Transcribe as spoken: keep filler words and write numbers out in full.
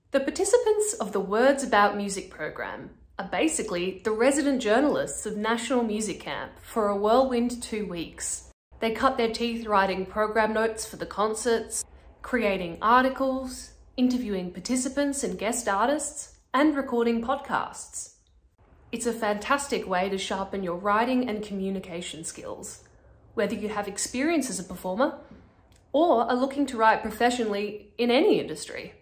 The participants of the Words About Music program are basically the resident journalists of National Music Camp for a whirlwind two weeks. They cut their teeth writing program notes for the concerts, creating articles, interviewing participants and guest artists, and recording podcasts. It's a fantastic way to sharpen your writing and communication skills, whether you have experience as a performer or are looking to write professionally in any industry.